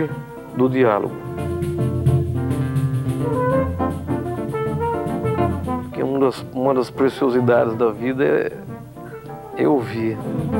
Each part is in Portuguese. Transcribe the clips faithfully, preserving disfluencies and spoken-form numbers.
arte do diálogo. Porque uma das, uma das preciosidades da vida é, é ouvir.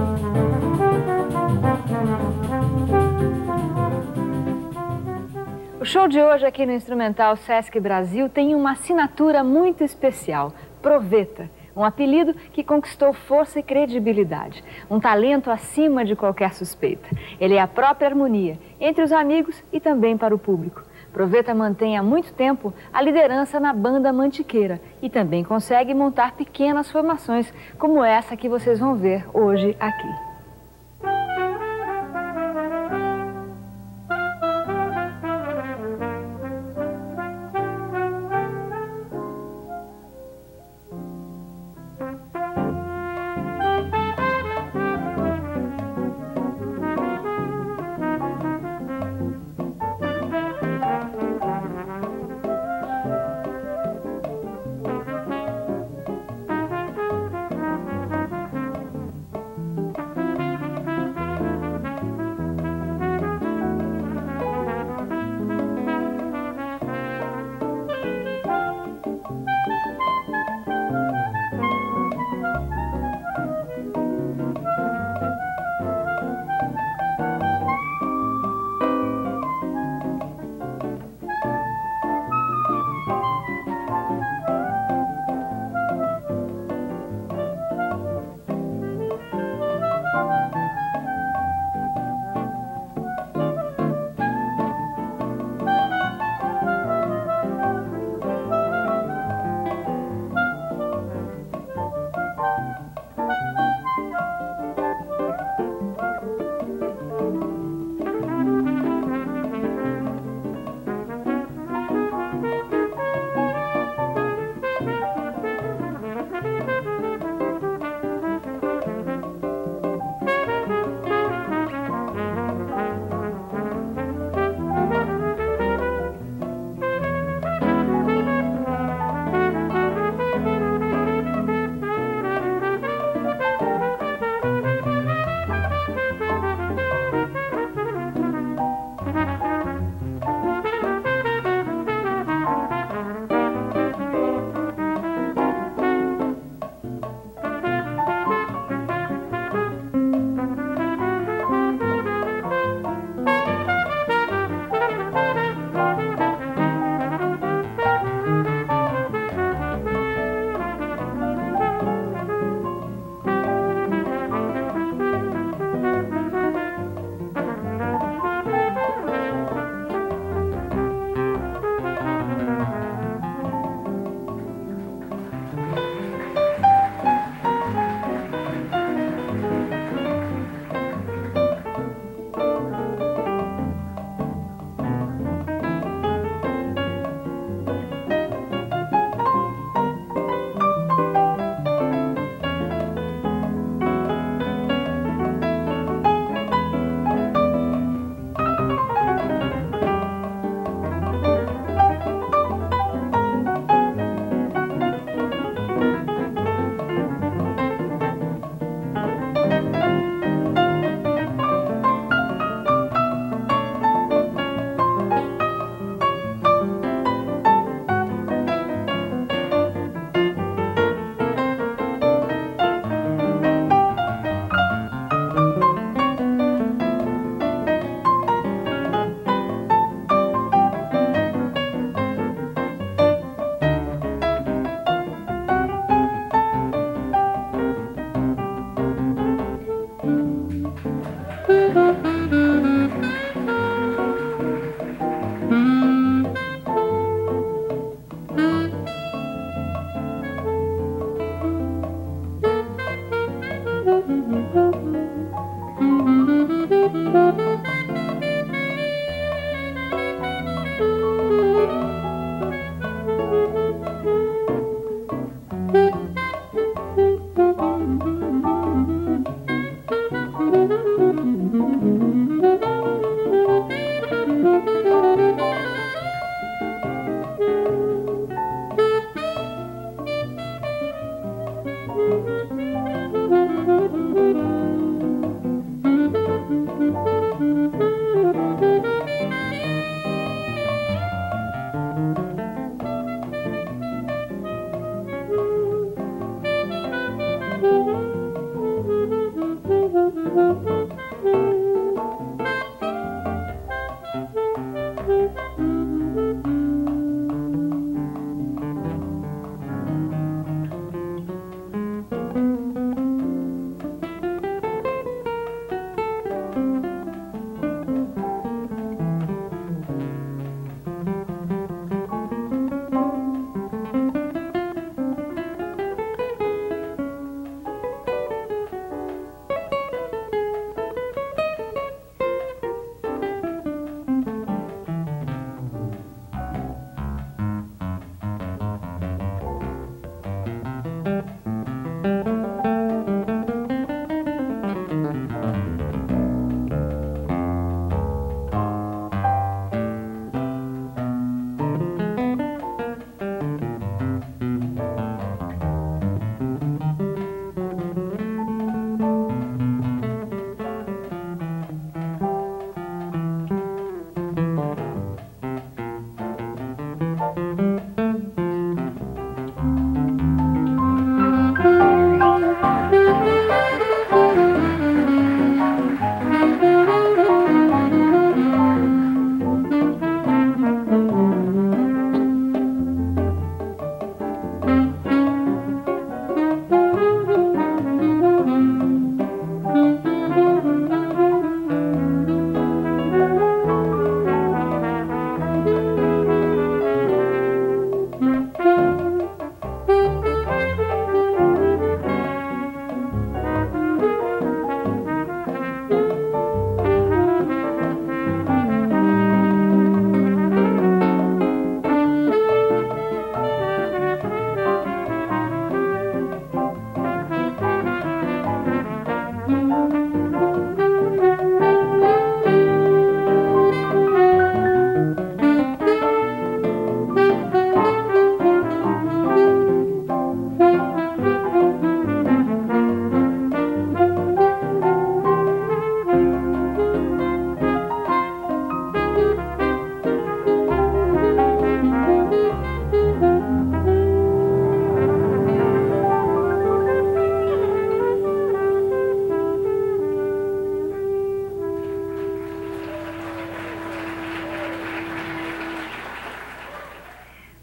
O show de hoje aqui no Instrumental Sesc Brasil tem uma assinatura muito especial, Proveta, um apelido que conquistou força e credibilidade, um talento acima de qualquer suspeita. Ele é a própria harmonia, entre os amigos e também para o público. Proveta mantém há muito tempo a liderança na banda Mantiqueira e também consegue montar pequenas formações como essa que vocês vão ver hoje aqui.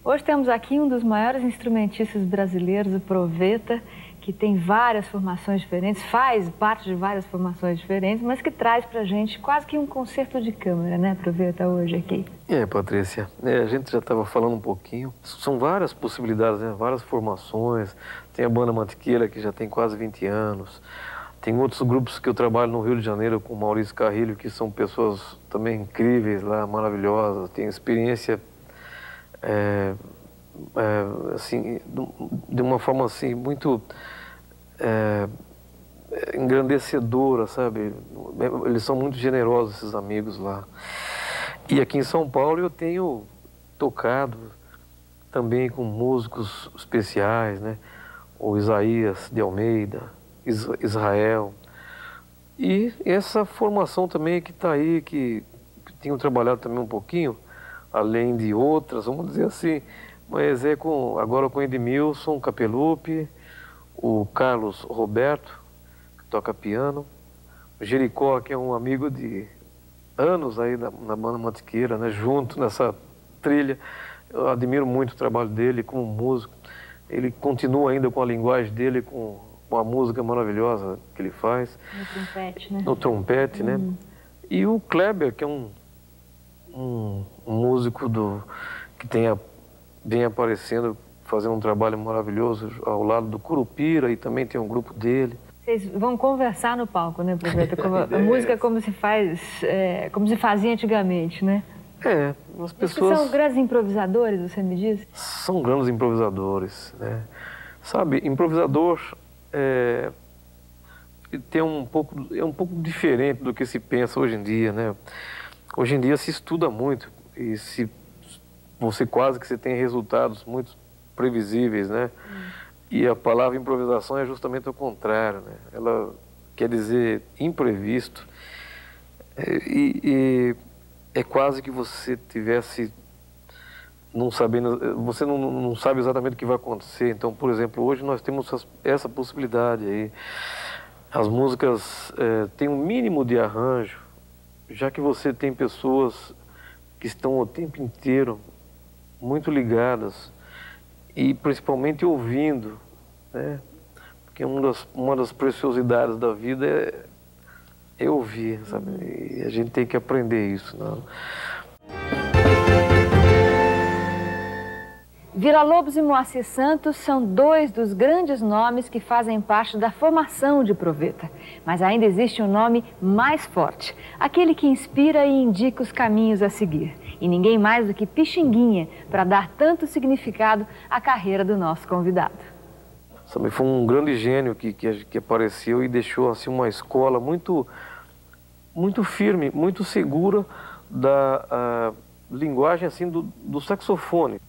Hoje temos aqui um dos maiores instrumentistas brasileiros, o Proveta, que tem várias formações diferentes, faz parte de várias formações diferentes, mas que traz pra gente quase que um concerto de câmara, né, Proveta, hoje aqui. É, Patrícia, é, a gente já estava falando um pouquinho, são várias possibilidades, né, várias formações, tem a Banda Mantiqueira, que já tem quase vinte anos, tem outros grupos que eu trabalho no Rio de Janeiro com o Maurício Carrilho, que são pessoas também incríveis lá, maravilhosas, tem experiência, é, é, assim, de uma forma assim, muito é, engrandecedora, sabe? Eles são muito generosos, esses amigos lá. E aqui em São Paulo eu tenho tocado também com músicos especiais, né? O Isaías de Almeida, Israel. E essa formação também que está aí, que, que tenho trabalhado também um pouquinho, além de outras, vamos dizer assim, mas é com, agora com Edmilson Capelupi, o Carlos Roberto, que toca piano, o Jericó, que é um amigo de anos aí na, na Banda Mantiqueira, né, junto nessa trilha. Eu admiro muito o trabalho dele como músico. Ele continua ainda com a linguagem dele, com, com a música maravilhosa que ele faz. No trompete, né? No trompete, né? Hum. E o Kleber, que é um, um, um músico do, que tem a, vem aparecendo, fazendo um trabalho maravilhoso ao lado do Curupira, e também tem um grupo dele. Vocês vão conversar no palco, né, Proveta? A, a música é como se faz, é, como se fazia antigamente, né? É, as pessoas... São grandes improvisadores, você me diz? São grandes improvisadores, né? Sabe, improvisador é, tem um pouco, é um pouco diferente do que se pensa hoje em dia, né? Hoje em dia se estuda muito e se, você quase que você tem resultados muito previsíveis, né? Hum. E a palavra improvisação é justamente o contrário, né? Ela quer dizer imprevisto. E, e é quase que você tivesse não sabendo, você não, não sabe exatamente o que vai acontecer. Então, por exemplo, hoje nós temos essa possibilidade aí. As músicas é, têm um mínimo de arranjo, já que você tem pessoas que estão o tempo inteiro muito ligadas e principalmente ouvindo, né? Porque uma das, uma das preciosidades da vida é, é ouvir, sabe? E a gente tem que aprender isso, não? Villa-Lobos e Moacir Santos são dois dos grandes nomes que fazem parte da formação de Proveta. Mas ainda existe um nome mais forte, aquele que inspira e indica os caminhos a seguir. E ninguém mais do que Pixinguinha, para dar tanto significado à carreira do nosso convidado. Sabe, foi um grande gênio que, que, que apareceu e deixou assim, uma escola muito, muito firme, muito segura da linguagem assim, do, do saxofone.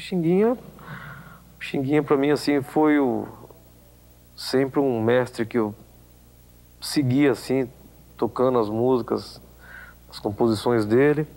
Pixinguinha, Pixinguinha para mim assim foi o, sempre um mestre que eu segui assim, tocando as músicas, as composições dele,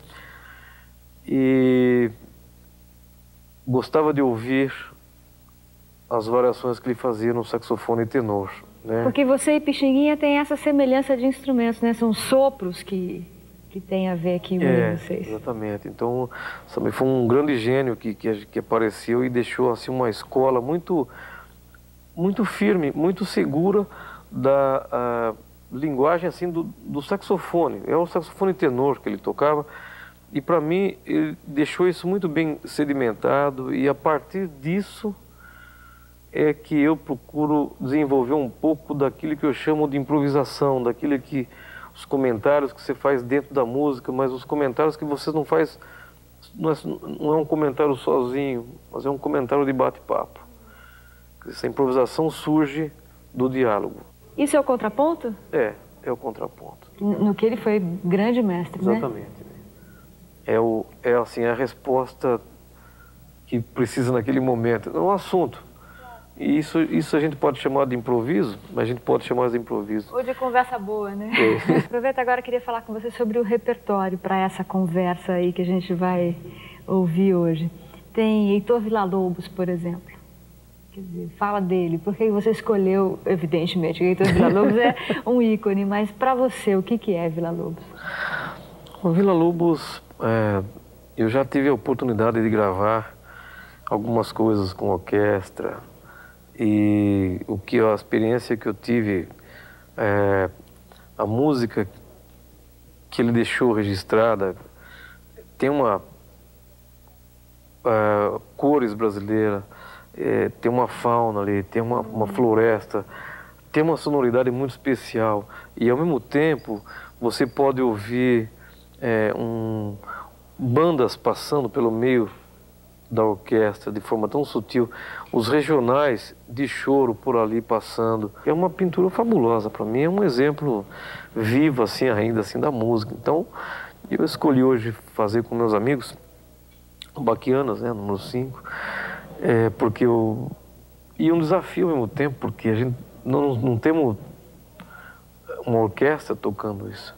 e gostava de ouvir as variações que ele fazia no saxofone tenor, né? Porque você e Pixinguinha têm essa semelhança de instrumentos, né? São sopros que, que tem a ver aqui com É, vocês. exatamente. Então, sabe, foi um grande gênio que, que, que apareceu e deixou assim uma escola muito, muito firme, muito segura da a, linguagem assim do, do saxofone. É o saxofone tenor que ele tocava. E para mim, ele deixou isso muito bem sedimentado, e a partir disso é que eu procuro desenvolver um pouco daquilo que eu chamo de improvisação, daquilo que os comentários que você faz dentro da música, mas os comentários que você não faz, não é, não é um comentário sozinho, mas é um comentário de bate-papo. Essa improvisação surge do diálogo. Isso é o contraponto? É, é o contraponto. No que ele foi grande mestre, né? Exatamente. É, o, é assim, a resposta que precisa naquele momento. É um assunto. E isso, isso a gente pode chamar de improviso, mas a gente pode chamar de improviso. Ou de conversa boa, né? É. Aproveita agora, queria falar com você sobre o repertório para essa conversa aí que a gente vai ouvir hoje. Tem Heitor Villa-Lobos, por exemplo. Quer dizer, fala dele. Por que você escolheu, evidentemente, que Heitor Villa-Lobos é um ícone, mas para você, o que, que é Villa-Lobos? O Villa-Lobos, é, eu já tive a oportunidade de gravar algumas coisas com orquestra, e o que a experiência que eu tive, é, a música que ele deixou registrada tem uma é, cores brasileiras, é, tem uma fauna ali, tem uma, uma floresta, tem uma sonoridade muito especial, e ao mesmo tempo você pode ouvir é, um, bandas passando pelo meio da orquestra de forma tão sutil, os regionais de choro por ali passando. É uma pintura fabulosa para mim, é um exemplo vivo assim ainda assim da música. Então, eu escolhi hoje fazer com meus amigos Baquianas, né, número cinco, é, porque eu e um desafio ao mesmo tempo, porque a gente não, não temos uma orquestra tocando isso.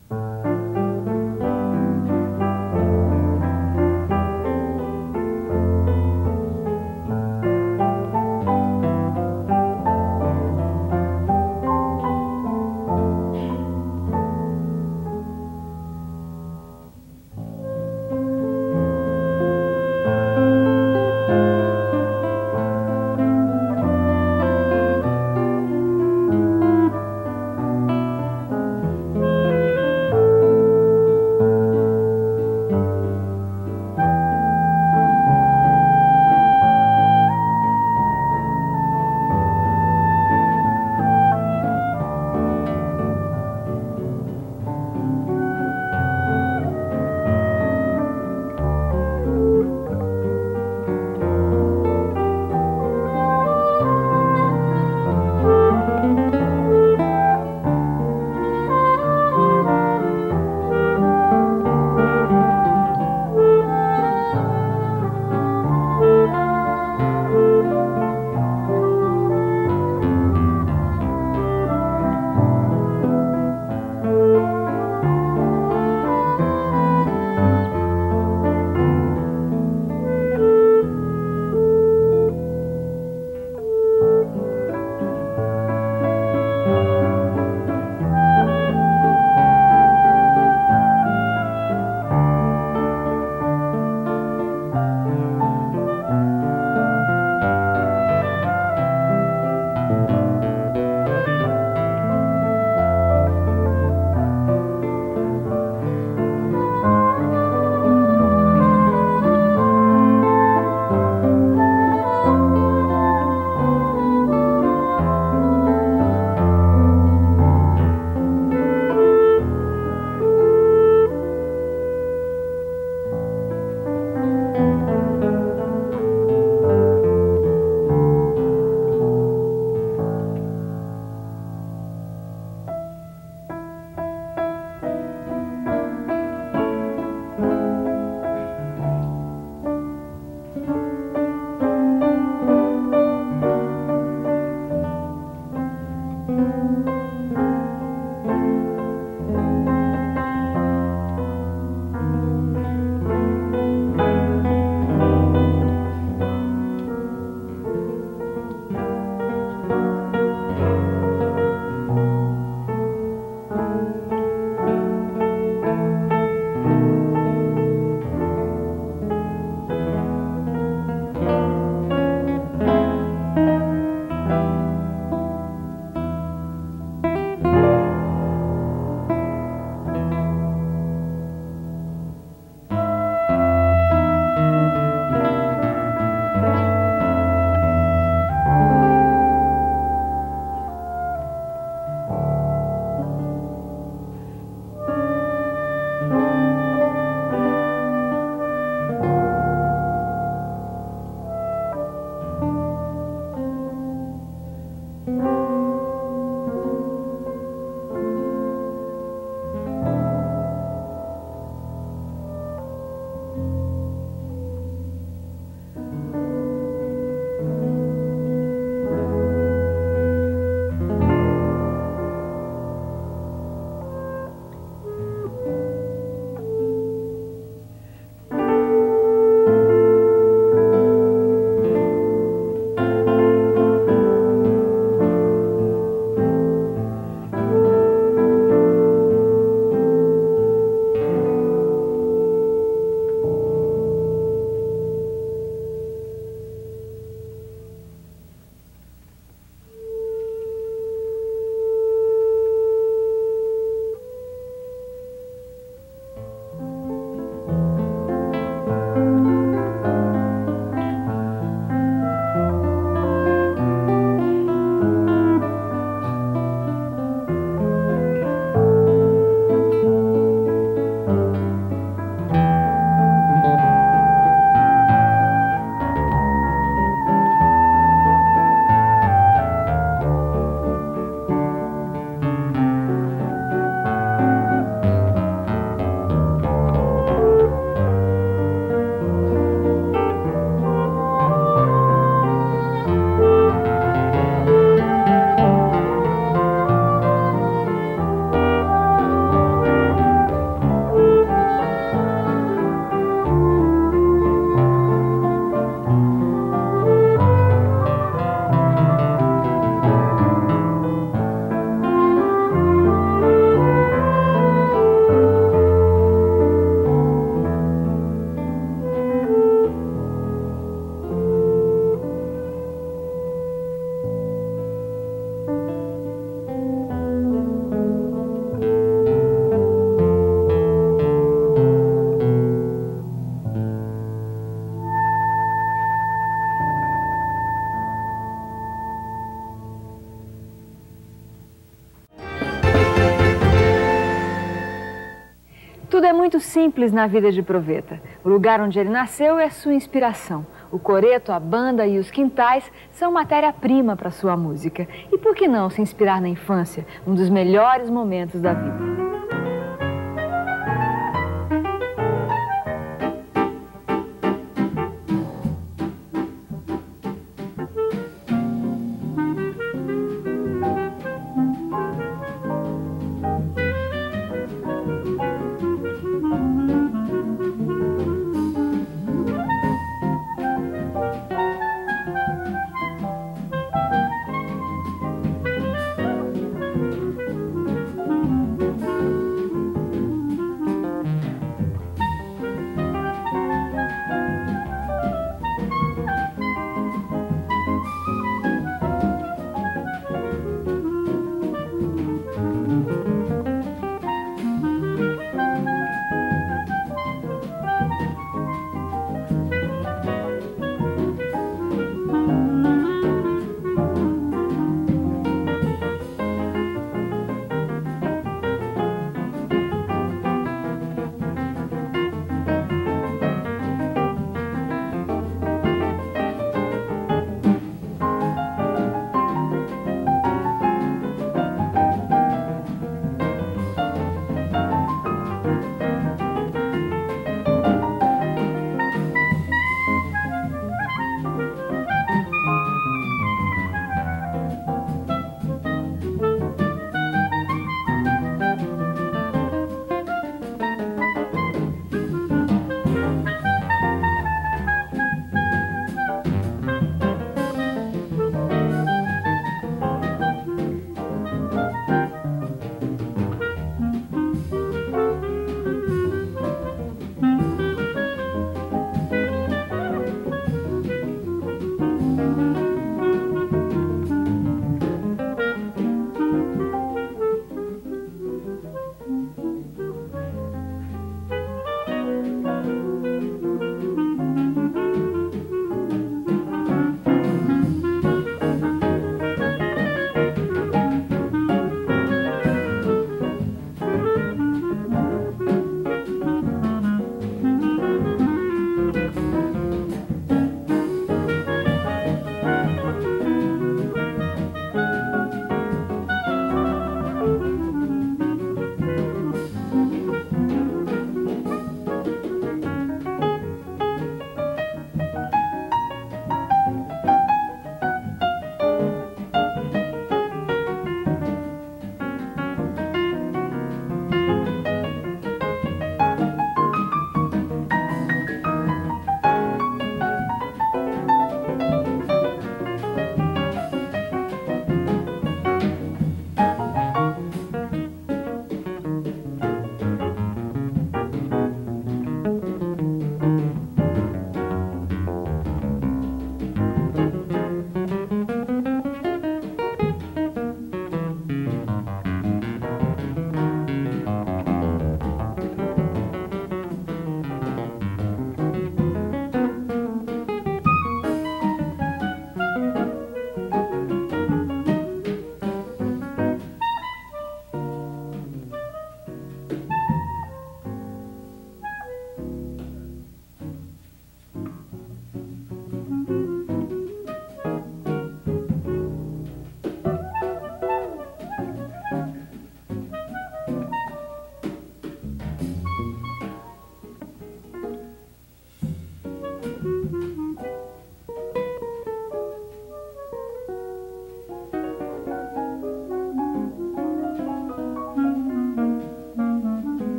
Tudo é muito simples na vida de Proveta. O lugar onde ele nasceu é sua inspiração. O coreto, a banda e os quintais são matéria-prima para sua música. E por que não se inspirar na infância, um dos melhores momentos da vida?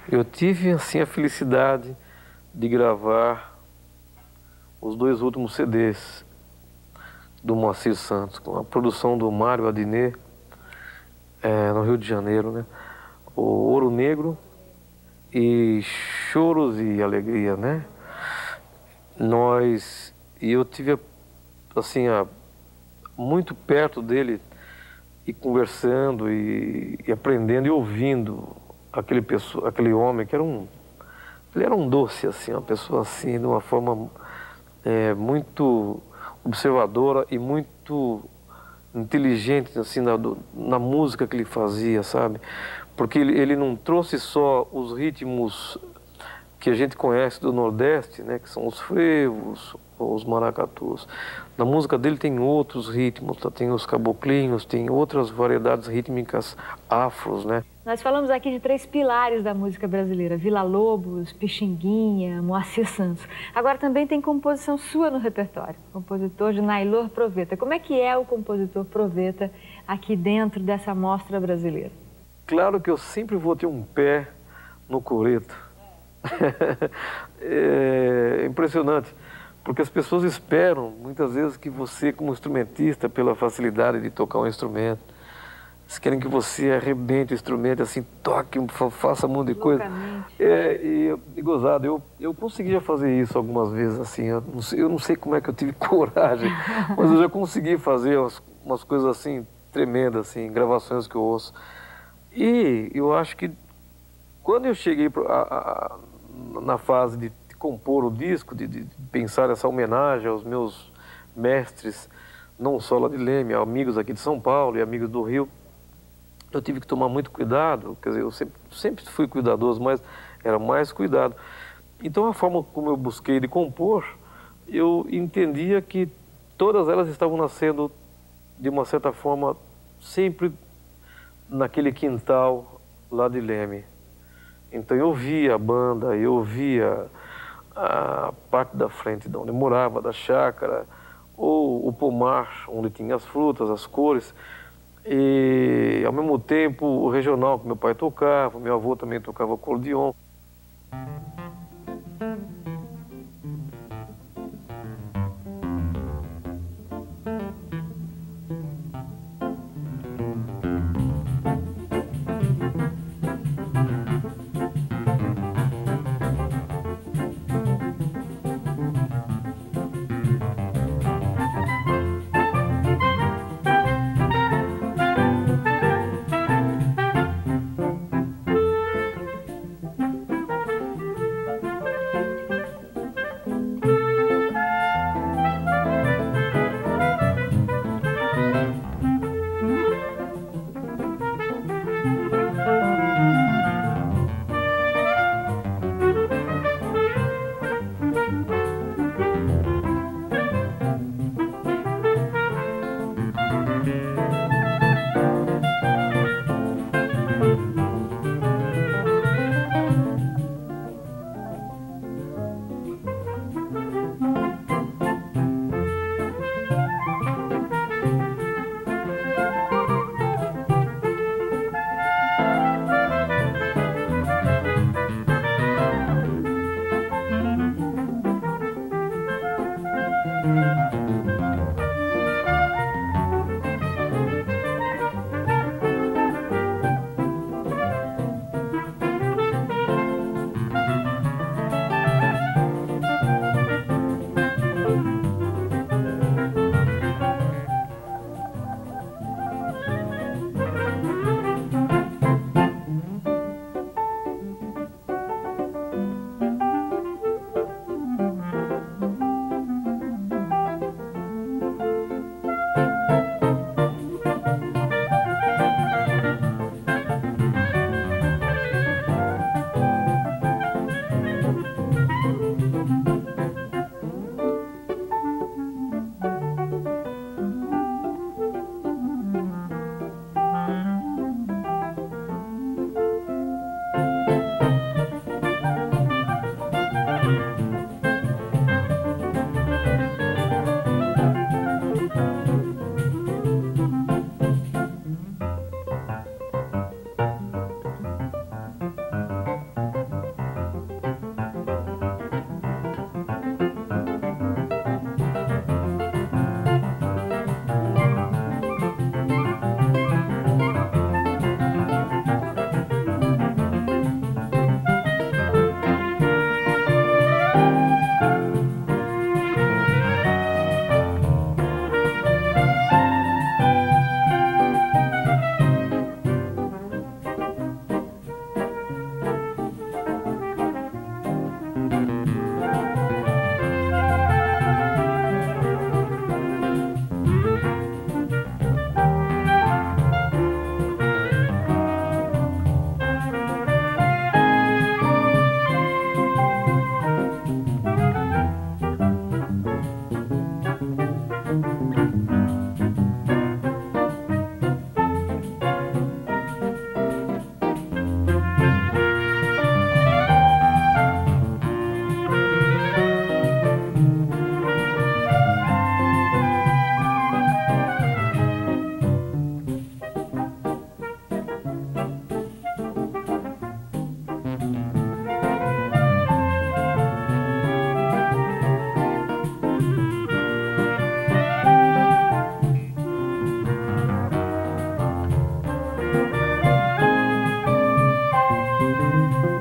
Eu tive, assim, a felicidade de gravar os dois últimos C Ds do Moacir Santos, com a produção do Mário Adnet, é, no Rio de Janeiro, né? O Ouro Negro e Choros e Alegria, né? Nós, e eu tive, assim, a, muito perto dele, e conversando, e, e aprendendo, e ouvindo aquele, pessoa, aquele homem que era um, ele era um doce, assim, uma pessoa assim, de uma forma é, muito observadora e muito inteligente, assim, na, na música que ele fazia, sabe? Porque ele, ele não trouxe só os ritmos que a gente conhece do Nordeste, né, que são os frevos, os maracatus. Na música dele tem outros ritmos, tá? Tem os caboclinhos, tem outras variedades rítmicas afros, né? Nós falamos aqui de três pilares da música brasileira: Villa-Lobos, Pixinguinha, Moacir Santos. Agora também tem composição sua no repertório, compositor de Naylor Proveta. Como é que é o compositor Proveta aqui dentro dessa mostra brasileira? Claro que eu sempre vou ter um pé no coreto. É impressionante, porque as pessoas esperam muitas vezes que você, como instrumentista, pela facilidade de tocar um instrumento, eles querem que você arrebente o instrumento, assim, toque, faça um monte de coisa. É, e, e gozado, eu, eu conseguia fazer isso algumas vezes, assim, eu não, sei, eu não sei como é que eu tive coragem, mas eu já consegui fazer umas, umas coisas assim, tremendas, assim, gravações que eu ouço. E eu acho que quando eu cheguei a, a, na fase de, de compor o disco, de, de pensar essa homenagem aos meus mestres, não só lá de Leme, amigos aqui de São Paulo e amigos do Rio, eu tive que tomar muito cuidado. Quer dizer, eu sempre, sempre fui cuidadoso, mas era mais cuidado. Então, a forma como eu busquei de compor, eu entendia que todas elas estavam nascendo, de uma certa forma, sempre naquele quintal lá de Leme. Então, eu via a banda, eu via a parte da frente de onde eu morava, da chácara, ou o pomar, onde tinha as frutas, as cores. E, ao mesmo tempo, o regional que meu pai tocava, meu avô também tocava acordeon.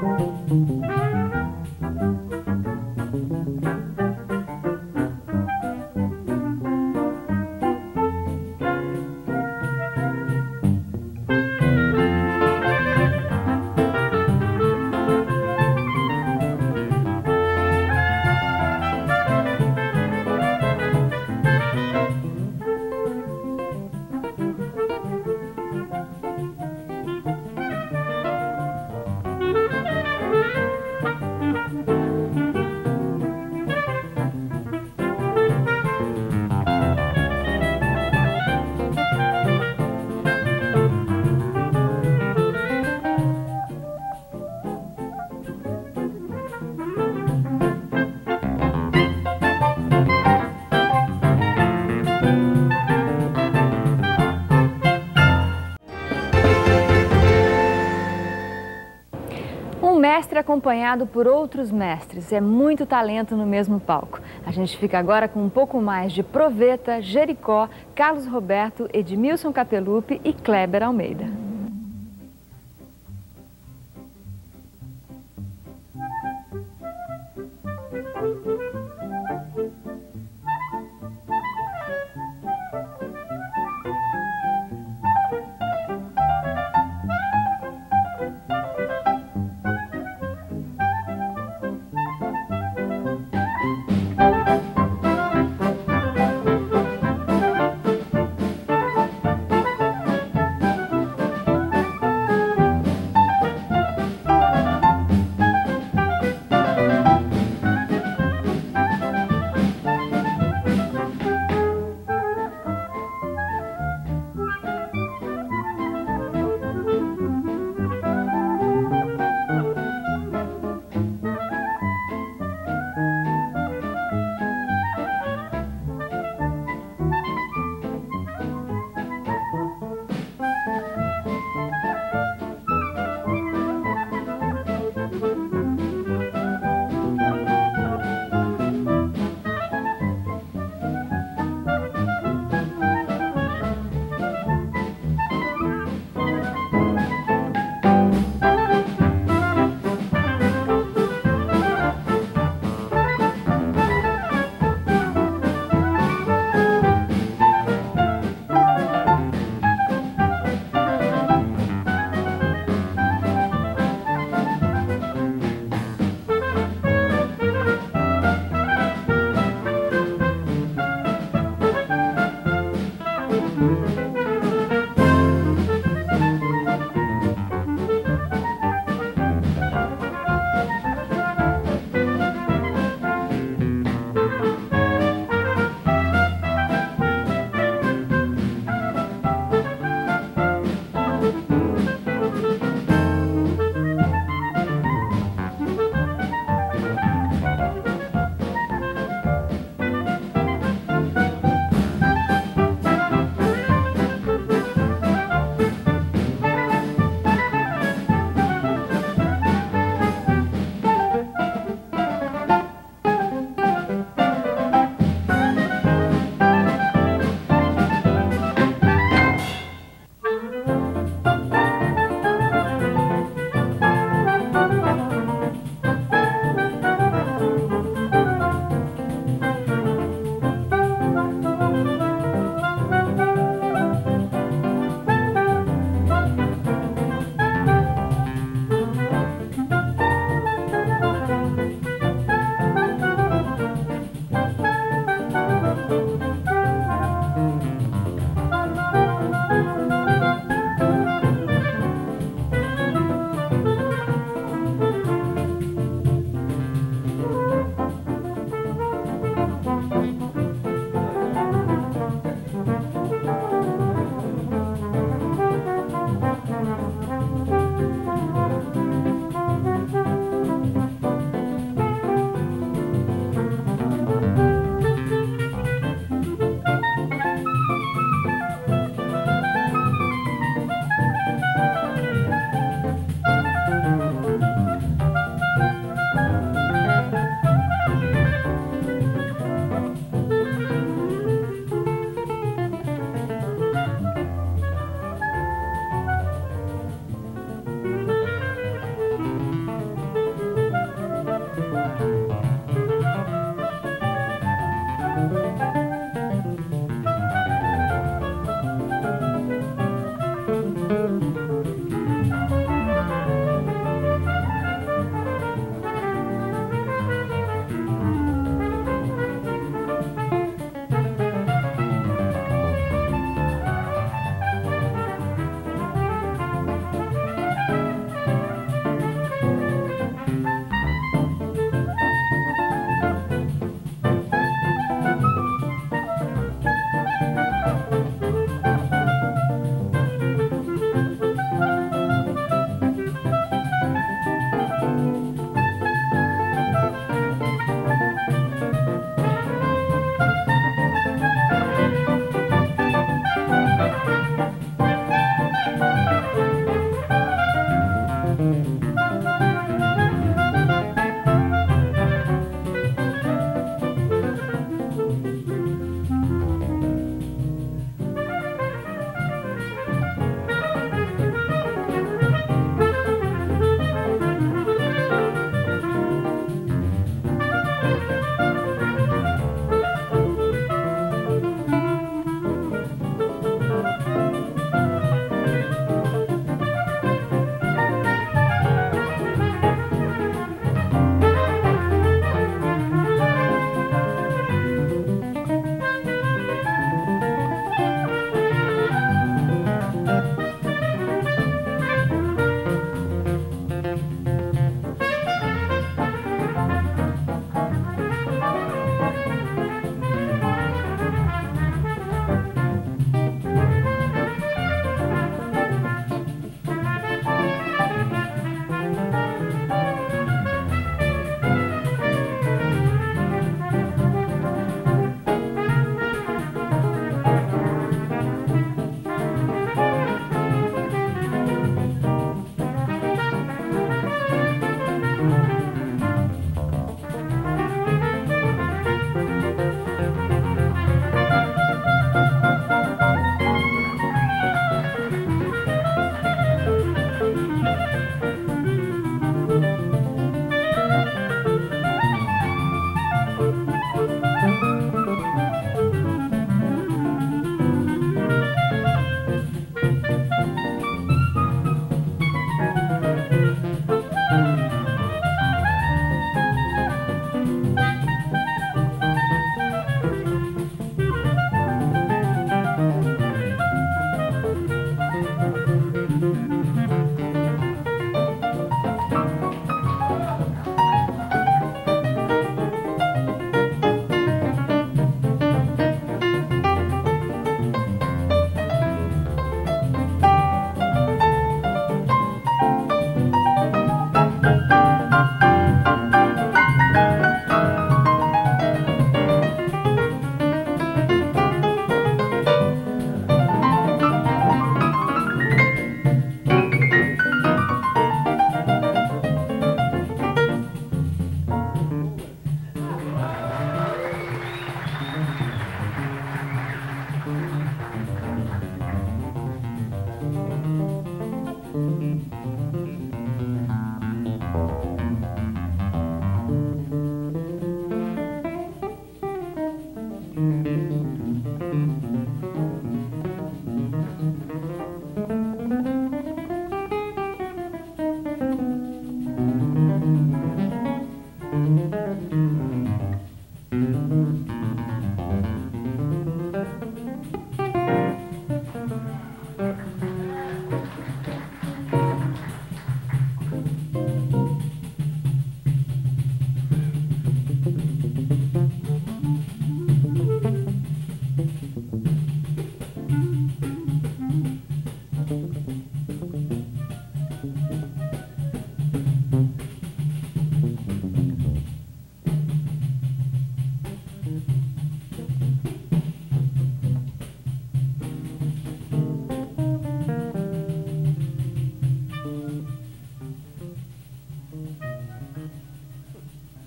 Um mestre acompanhado por outros mestres, é muito talento no mesmo palco. A gente fica agora com um pouco mais de Proveta, Jericó, Carlos Roberto, Edmilson Capelupi e Kleber Almeida.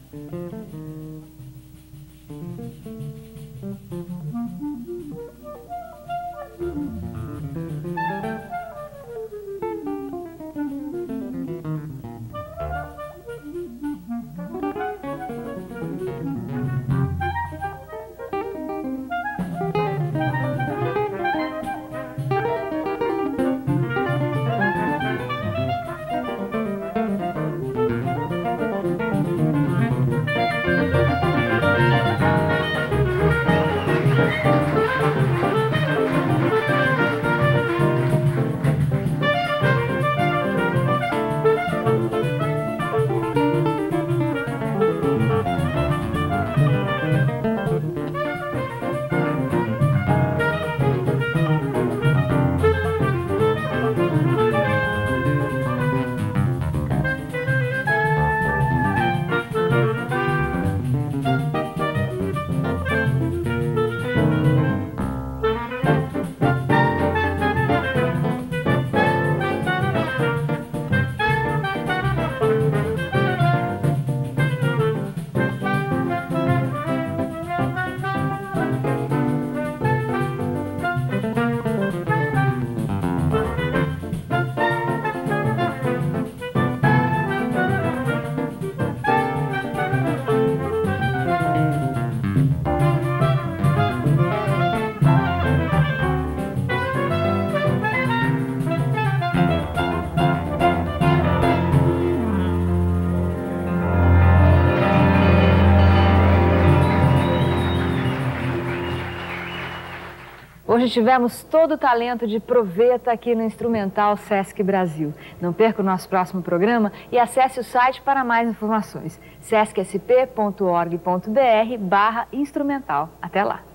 Hoje tivemos todo o talento de Proveta aqui no Instrumental Sesc Brasil. Não perca o nosso próximo programa e acesse o site para mais informações. sesc s p ponto org ponto br barra instrumental. Até lá!